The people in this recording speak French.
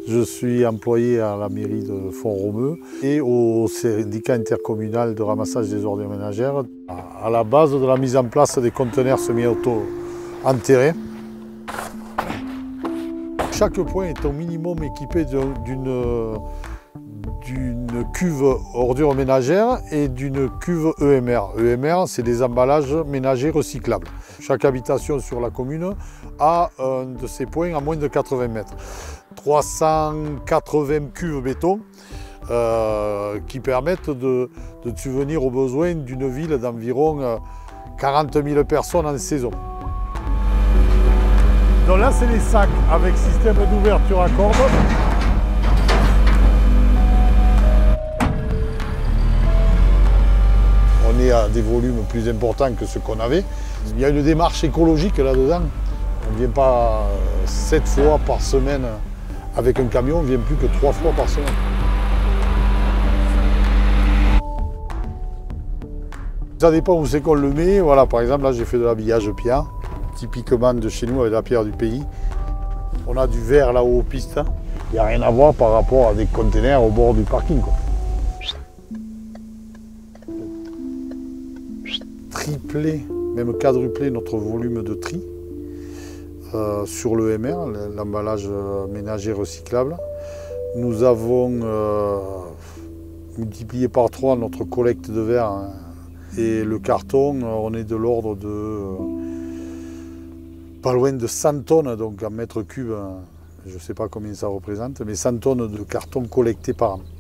Je suis employé à la mairie de Font-Romeu et au syndicat intercommunal de ramassage des ordures ménagères. À la base de la mise en place des conteneurs semi-auto enterrés, chaque point est au minimum équipé d'une cuve ordures ménagères et d'une cuve EMR. EMR, c'est des emballages ménagers recyclables. Chaque habitation sur la commune a un de ces points à moins de 80 mètres. 380 cuves béton qui permettent de subvenir aux besoins d'une ville d'environ 40 000 personnes en saison. Donc là, c'est les sacs avec système d'ouverture à corde. On est à des volumes plus importants que ce qu'on avait. Il y a une démarche écologique là-dedans. On ne vient pas 7 fois par semaine avec un camion, on ne vient plus que 3 fois par semaine. Ça dépend où c'est qu'on le met. Voilà, par exemple, là j'ai fait de l'habillage pierre, typiquement de chez nous avec la pierre du pays. On a du verre là-haut aux pistes. Il n'y a rien à voir par rapport à des containers au bord du parking, quoi. Tripler, même quadrupler notre volume de tri sur le MR, l'emballage ménager recyclable. Nous avons multiplié par 3 notre collecte de verre et le carton, on est de l'ordre de pas loin de 100 tonnes, donc en mètres cubes, je ne sais pas combien ça représente, mais 100 tonnes de carton collecté par an.